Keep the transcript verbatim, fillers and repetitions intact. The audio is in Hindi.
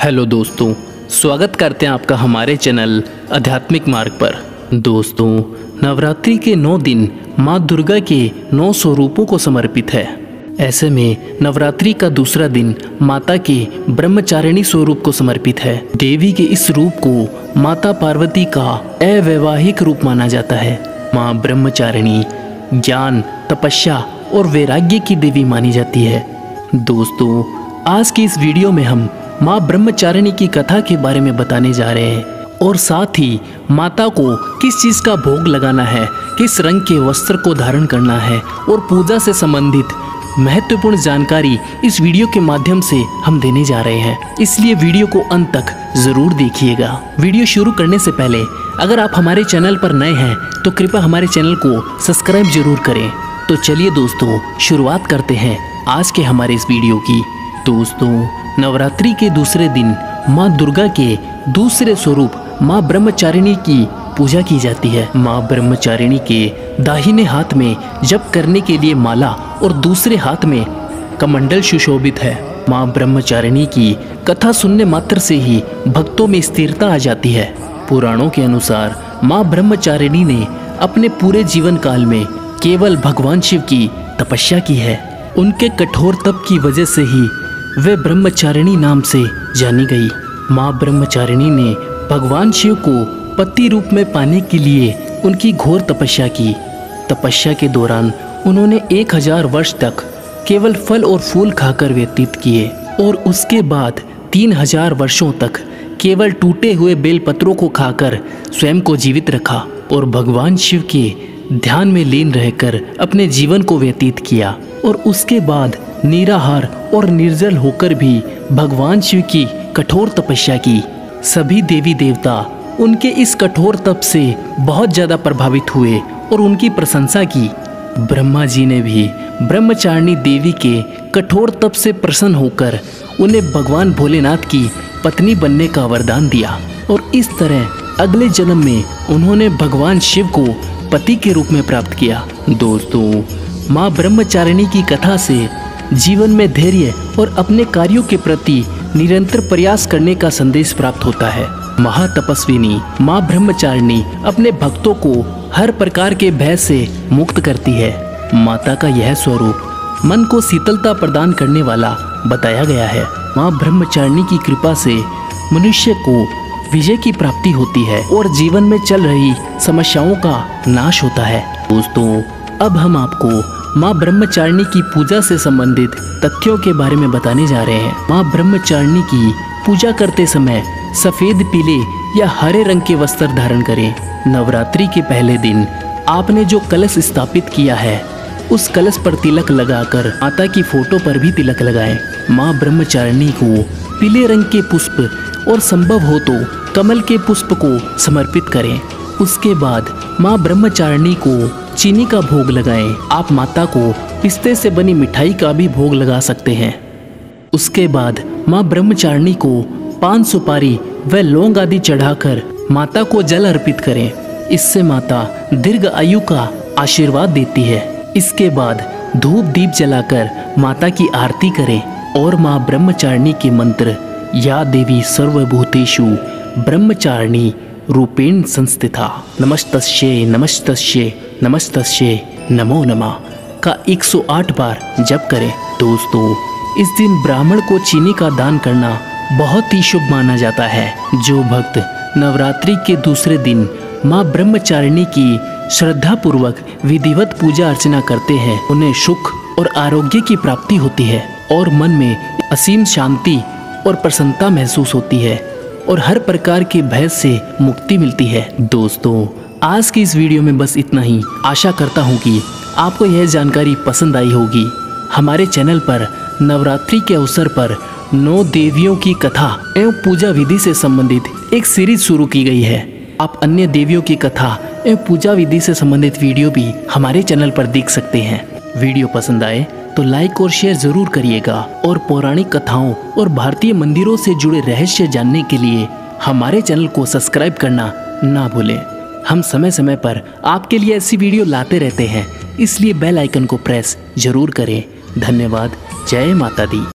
हेलो दोस्तों, स्वागत करते हैं आपका हमारे चैनल आध्यात्मिक मार्ग पर। दोस्तों, नवरात्रि के नौ दिन माँ दुर्गा के नौ स्वरूपों को समर्पित है। ऐसे में नवरात्रि का दूसरा दिन माता के ब्रह्मचारिणी स्वरूप को समर्पित है। देवी के इस रूप को माता पार्वती का अवैवाहिक रूप माना जाता है। माँ ब्रह्मचारिणी ज्ञान, तपस्या और वैराग्य की देवी मानी जाती है। दोस्तों, आज की इस वीडियो में हम माँ ब्रह्मचारिणी की कथा के बारे में बताने जा रहे हैं और साथ ही माता को किस चीज़ का भोग लगाना है, किस रंग के वस्त्र को धारण करना है और पूजा से संबंधित महत्वपूर्ण जानकारी इस वीडियो के माध्यम से हम देने जा रहे हैं। इसलिए वीडियो को अंत तक जरूर देखिएगा। वीडियो शुरू करने से पहले अगर आप हमारे चैनल पर नए हैं तो कृपया हमारे चैनल को सब्सक्राइब जरूर करें। तो चलिए दोस्तों, शुरुआत करते हैं आज के हमारे इस वीडियो की। दोस्तों, नवरात्रि के दूसरे दिन माँ दुर्गा के दूसरे स्वरूप माँ ब्रह्मचारिणी की पूजा की जाती है। माँ ब्रह्मचारिणी के दाहिने हाथ में जप करने के लिए माला और दूसरे हाथ में कमंडल सुशोभित है। माँ ब्रह्मचारिणी की कथा सुनने मात्र से ही भक्तों में स्थिरता आ जाती है। पुराणों के अनुसार माँ ब्रह्मचारिणी ने अपने पूरे जीवन काल में केवल भगवान शिव की तपस्या की है। उनके कठोर तप की वजह से ही वे ब्रह्मचारिणी नाम से जानी गई। माँ ब्रह्मचारिणी ने भगवान शिव को पति रूप में पाने के लिए उनकी घोर तपस्या की। तपस्या के दौरान उन्होंने एक हजार वर्ष तक केवल फल और फूल खाकर व्यतीत किए और उसके बाद तीन हजार वर्षों तक केवल टूटे हुए बेलपत्रों को खाकर स्वयं को जीवित रखा और भगवान शिव के ध्यान में लीन रहकर अपने जीवन को व्यतीत किया। और उसके बाद निराहार और निर्जल होकर भी भगवान शिव की कठोर तपस्या की। सभी देवी देवता उनके इस कठोर तप से बहुत ज़्यादा प्रभावित हुए और उनकी प्रशंसा की। ब्रह्मा जी ने भी ब्रह्मचारिणी देवी के कठोर तप से प्रसन्न होकर उन्हें भगवान भोलेनाथ की पत्नी बनने का वरदान दिया और इस तरह अगले जन्म में उन्होंने भगवान शिव को पति के रूप में प्राप्त किया। दोस्तों, माँ ब्रह्मचारिणी की कथा से जीवन में धैर्य और अपने कार्यों के प्रति निरंतर प्रयास करने का संदेश प्राप्त होता है। महातपस्विनी माँ ब्रह्मचारिणी अपने भक्तों को हर प्रकार के भय से मुक्त करती है। माता का यह स्वरूप मन को शीतलता प्रदान करने वाला बताया गया है। माँ ब्रह्मचारिणी की कृपा से मनुष्य को विजय की प्राप्ति होती है और जीवन में चल रही समस्याओं का नाश होता है। दोस्तों, अब हम आपको माँ ब्रह्मचारिणी की पूजा से संबंधित तथ्यों के बारे में बताने जा रहे हैं। माँ ब्रह्मचारिणी की पूजा करते समय सफेद, पीले या हरे रंग के वस्त्र धारण करें। नवरात्रि के पहले दिन आपने जो कलश स्थापित किया है उस कलश पर तिलक लगाकर माता की फोटो पर भी तिलक लगाएं। माँ ब्रह्मचारिणी को पीले रंग के पुष्प और संभव हो तो कमल के पुष्प को समर्पित करें। उसके बाद माँ ब्रह्मचारिणी को चीनी का भोग लगाएं। आप माता को पिस्ते से बनी मिठाई का भी भोग लगा सकते हैं। उसके बाद माँ ब्रह्मचारिणी को पान, सुपारी व लौंग आदि चढ़ाकर माता को जल अर्पित करें। इससे माता दीर्घ आयु का आशीर्वाद देती है। इसके बाद धूप दीप जलाकर माता की आरती करें और माँ ब्रह्मचारिणी के मंत्र या देवी सर्वभूतेषु ब्रह्मचारिणी रूपेण संस्थिता नमस्तस्यै नमस्तस्यै नमस्तस्यै नमो नमः का एक सौ आठ बार जप करें। दोस्तों, इस दिन ब्राह्मण को चीनी का दान करना बहुत ही शुभ माना जाता है। जो भक्त नवरात्रि के दूसरे दिन माँ ब्रह्मचारिणी की श्रद्धा पूर्वक विधिवत पूजा अर्चना करते हैं उन्हें सुख और आरोग्य की प्राप्ति होती है और मन में असीम शांति और प्रसन्नता महसूस होती है और हर प्रकार के भय से मुक्ति मिलती है। दोस्तों, आज की इस वीडियो में बस इतना ही। आशा करता हूँ कि आपको यह जानकारी पसंद आई होगी। हमारे चैनल पर नवरात्रि के अवसर पर नौ देवियों की कथा एवं पूजा विधि से संबंधित एक सीरीज शुरू की गई है। आप अन्य देवियों की कथा एवं पूजा विधि से संबंधित वीडियो भी हमारे चैनल पर देख सकते हैं। वीडियो पसंद आए तो लाइक और शेयर जरूर करिएगा और पौराणिक कथाओं और भारतीय मंदिरों से जुड़े रहस्य जानने के लिए हमारे चैनल को सब्सक्राइब करना ना भूलें। हम समय समय पर आपके लिए ऐसी वीडियो लाते रहते हैं, इसलिए बेल आइकन को प्रेस जरूर करें। धन्यवाद। जय माता दी।